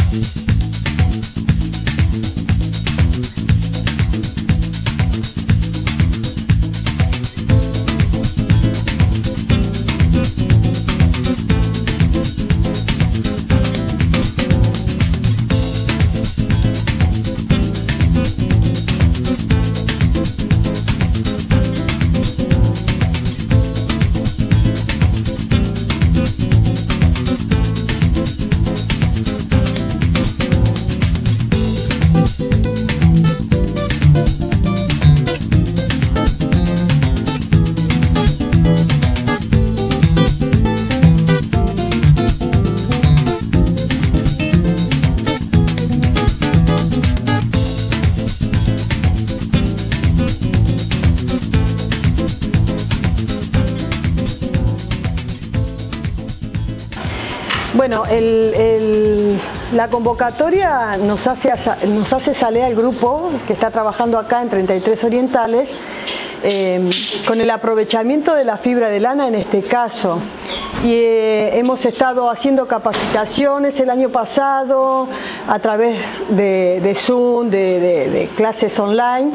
Bueno, la convocatoria nos hace salir al grupo que está trabajando acá en 33 Orientales con el aprovechamiento de la fibra de lana en este caso. Y hemos estado haciendo capacitaciones el año pasado a través de Zoom, de clases online.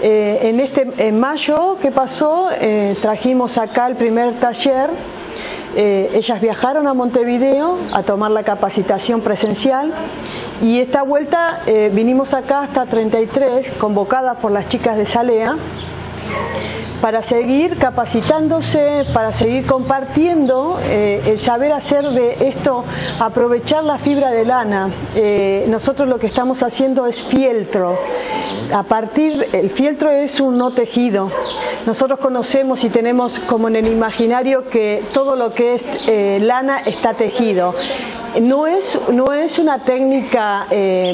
En mayo que pasó trajimos acá el primer taller. Ellas viajaron a Montevideo a tomar la capacitación presencial y esta vuelta vinimos acá hasta 33, convocadas por las chicas de Salea, para seguir capacitándose, para seguir compartiendo el saber hacer de esto, aprovechar la fibra de lana. Nosotros lo que estamos haciendo es fieltro. El fieltro es un no tejido. Nosotros conocemos y tenemos como en el imaginario que todo lo que es lana está tejido. No es una técnica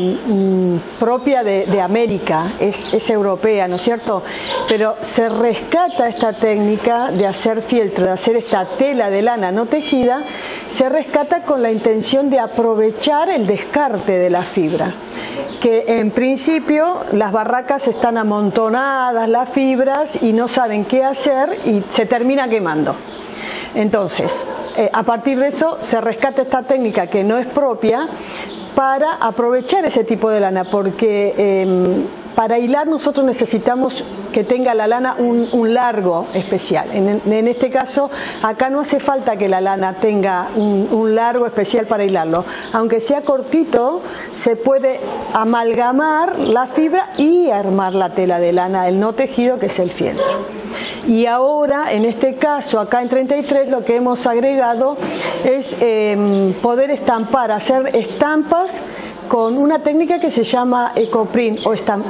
propia de América, es europea, ¿no es cierto? Pero se rescata esta técnica de hacer fieltro, de hacer esta tela de lana no tejida, se rescata con la intención de aprovechar el descarte de la fibra. Que en principio las barracas están amontonadas, las fibras, y no saben qué hacer y se termina quemando. Entonces, a partir de eso se rescata esta técnica que no es propia para aprovechar ese tipo de lana, porque para hilar nosotros necesitamos que tenga la lana un largo especial. En este caso, acá no hace falta que la lana tenga un largo especial para hilarlo. Aunque sea cortito, se puede amalgamar la fibra y armar la tela de lana, el no tejido, que es el fieltro. Y ahora, en este caso, acá en 33, lo que hemos agregado es poder estampar, hacer estampas con una técnica que se llama ecoprint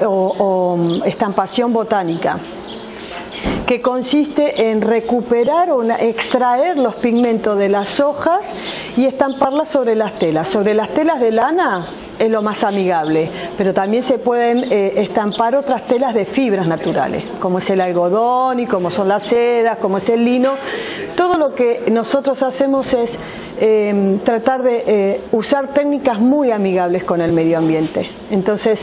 o estampación botánica, que consiste en recuperar o extraer los pigmentos de las hojas y estamparlas sobre las telas. Sobre las telas de lana es lo más amigable, pero también se pueden estampar otras telas de fibras naturales, como es el algodón y como son las sedas, como es el lino. Todo lo que nosotros hacemos es tratar de usar técnicas muy amigables con el medio ambiente. Entonces,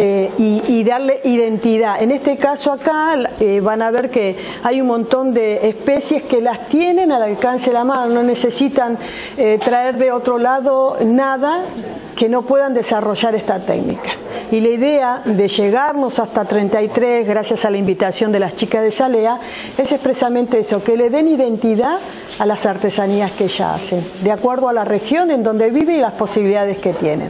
y darle identidad. En este caso acá van a ver que hay un montón de especies que las tienen al alcance de la mano, no necesitan traer de otro lado nada que no puedan desarrollar esta técnica. Y la idea de llegarnos hasta 33, gracias a la invitación de las chicas de Salea, es expresamente eso, que le den identidad a las artesanías que ellas hacen, de acuerdo a la región en donde vive y las posibilidades que tienen.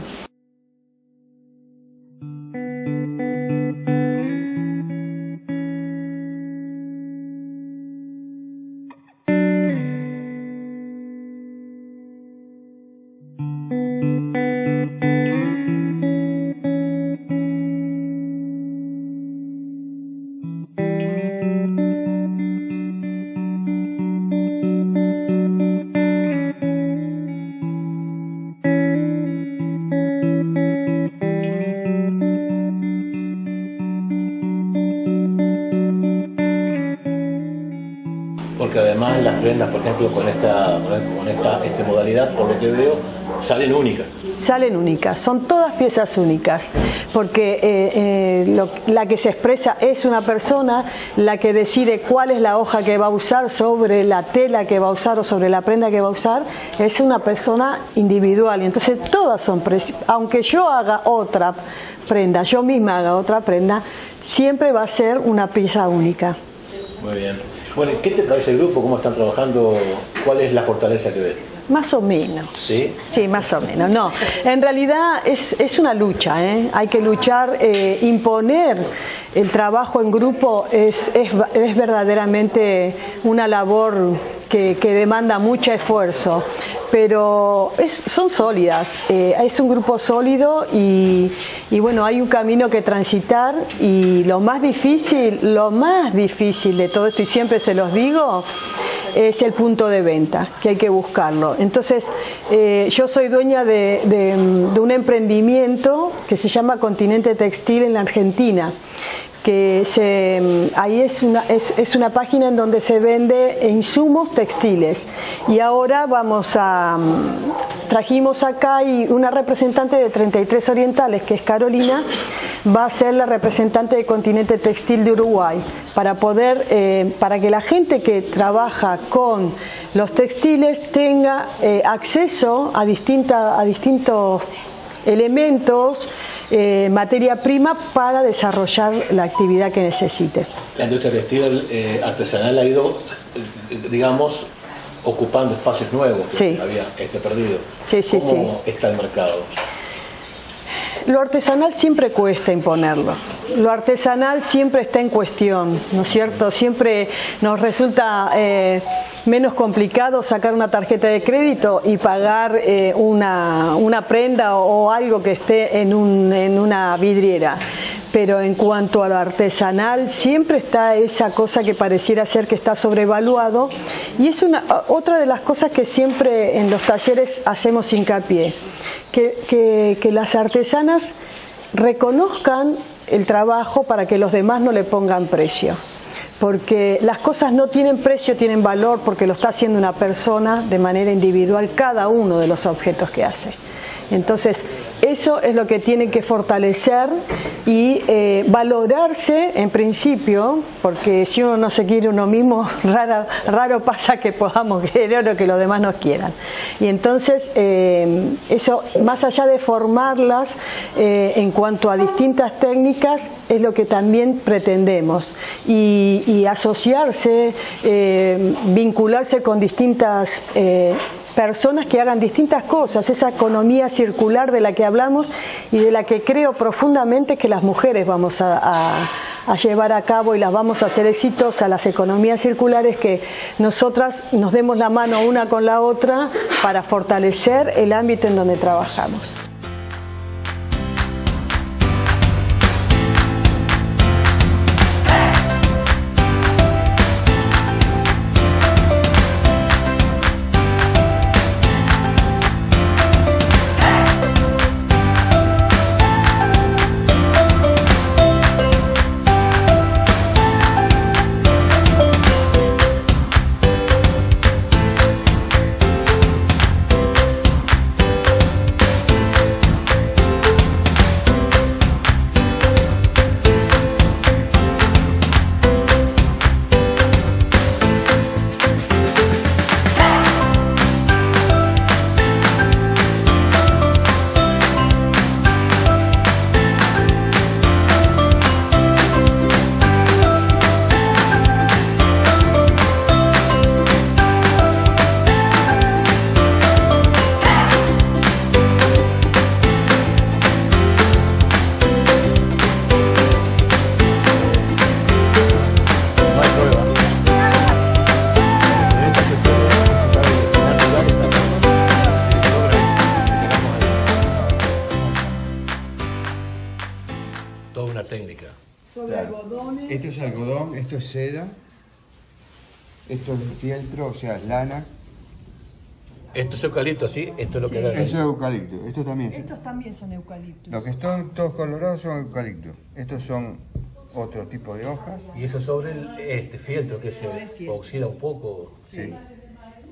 Porque además las prendas, por ejemplo, con esta modalidad, por lo que veo, Salen únicas. Salen únicas, son todas piezas únicas, porque la que se expresa es una persona, la que decide cuál es la hoja que va a usar sobre la tela que va a usar o sobre la prenda que va a usar, es una persona individual. Y entonces todas son, aunque yo haga otra prenda, yo misma haga otra prenda, siempre va a ser una pieza única. Muy bien. Bueno, ¿qué te parece el grupo? ¿Cómo están trabajando? ¿Cuál es la fortaleza que ves? Más o menos. ¿Sí? Sí, más o menos. No, en realidad es una lucha, ¿eh? Hay que luchar, imponer el trabajo en grupo es verdaderamente una labor que demanda mucho esfuerzo, pero son sólidas, es un grupo sólido y bueno, hay un camino que transitar y lo más difícil de todo esto, y siempre se los digo, es el punto de venta, que hay que buscarlo. Entonces, yo soy dueña de un emprendimiento que se llama Continente Textil en la Argentina, que ahí es una página en donde se vende insumos textiles, y ahora trajimos acá y una representante de 33 Orientales, que es Carolina, va a ser la representante de Continente Textil de Uruguay, para que la gente que trabaja con los textiles tenga acceso a distintos elementos, materia prima para desarrollar la actividad que necesite. La industria textil artesanal ha ido, digamos, ocupando espacios nuevos que sí. había perdido. Sí, sí, ¿Cómo está el mercado? Lo artesanal siempre cuesta imponerlo. Lo artesanal siempre está en cuestión, ¿no es cierto? Siempre nos resulta menos complicado sacar una tarjeta de crédito y pagar una prenda o algo que esté en una vidriera. Pero en cuanto a lo artesanal, siempre está esa cosa que pareciera ser que está sobrevaluado, y es otra de las cosas que siempre en los talleres hacemos hincapié, que las artesanas reconozcan el trabajo para que los demás no le pongan precio. Porque las cosas no tienen precio, tienen valor, porque lo está haciendo una persona de manera individual, cada uno de los objetos que hace. Entonces, eso es lo que tienen que fortalecer y valorarse en principio, porque si uno no se quiere uno mismo, raro pasa que podamos querer o que los demás nos quieran. Y entonces, eso, más allá de formarlas en cuanto a distintas técnicas, es lo que también pretendemos. Y asociarse, vincularse con distintas personas que hagan distintas cosas, esa economía circular de la que hablamos y de la que creo profundamente que las mujeres vamos a llevar a cabo y las vamos a hacer exitosas, las economías circulares, que nosotras nos demos la mano una con la otra para fortalecer el ámbito en donde trabajamos. Toda una técnica. Sobre algodones. Esto es algodón, esto es seda, esto es fieltro, o sea, es lana. Esto es eucalipto, ¿sí? Esto es lo que da. Eso es eucalipto, esto también. Estos también son eucaliptos. Los que están todos colorados son eucaliptos. Estos son otro tipo de hojas. Y eso sobre el fieltro que se oxida un poco. Sí.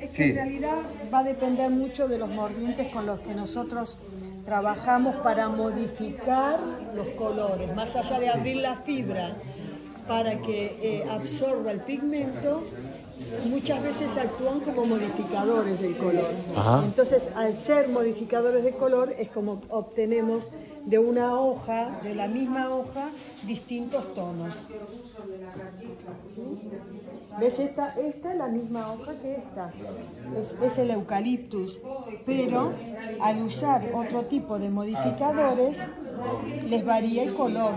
Es que en realidad va a depender mucho de los mordientes con los que nosotros trabajamos para modificar los colores, más allá de abrir la fibra para que absorba el pigmento. Muchas veces actúan como modificadores del color. Ajá. Entonces, al ser modificadores de color, es como obtenemos de una hoja, de la misma hoja, distintos tonos. ¿Sí? ¿Ves? Esta es la misma hoja que esta. Es el eucaliptus. Pero al usar otro tipo de modificadores, les varía el color.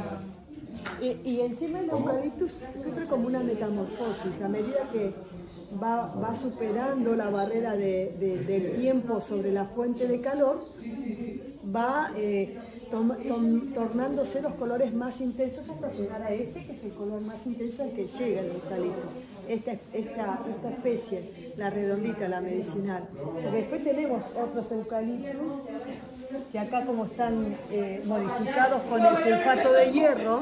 Y encima el eucaliptus sufre como una metamorfosis a medida que va superando la barrera del tiempo sobre la fuente de calor, va tornándose los colores más intensos hasta llegar a este, que es el color más intenso al que llega el eucaliptus. Esta especie, la redondita, la medicinal. Porque después tenemos otros eucaliptus que acá, como están modificados con el sulfato de hierro,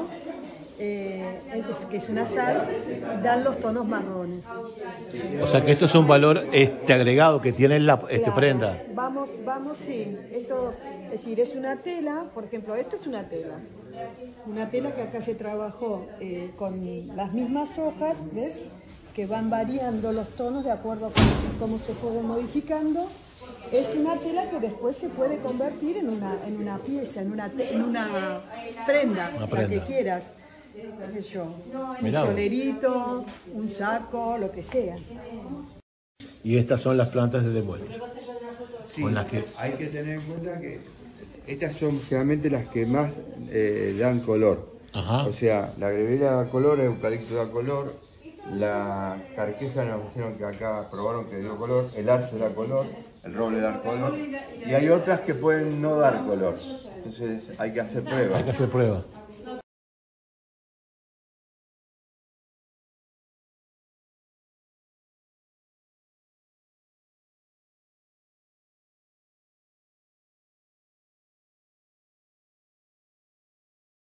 que es una sal, dan los tonos marrones. O sea que esto es un valor agregado que tiene la Claro. prenda. Vamos, sí. Esto, es decir, es una tela, por ejemplo, esto es una tela. Una tela que acá se trabajó con las mismas hojas, ¿ves? Que van variando los tonos de acuerdo a cómo se fue modificando. Es una tela que después se puede convertir en una pieza, en una prenda, la que quieras. ¿Qué sé yo? Un solerito, un saco, lo que sea. Y estas son las plantas de devuelta. Sí, hay que tener en cuenta que estas son generalmente las que más dan color. Ajá. O sea, la grevera da color, el eucalipto da color, la carqueja nos dijeron que acá probaron que dio color, el arce da color, el roble da color, y hay otras que pueden no dar color. Entonces hay que hacer pruebas. Hay que hacer pruebas.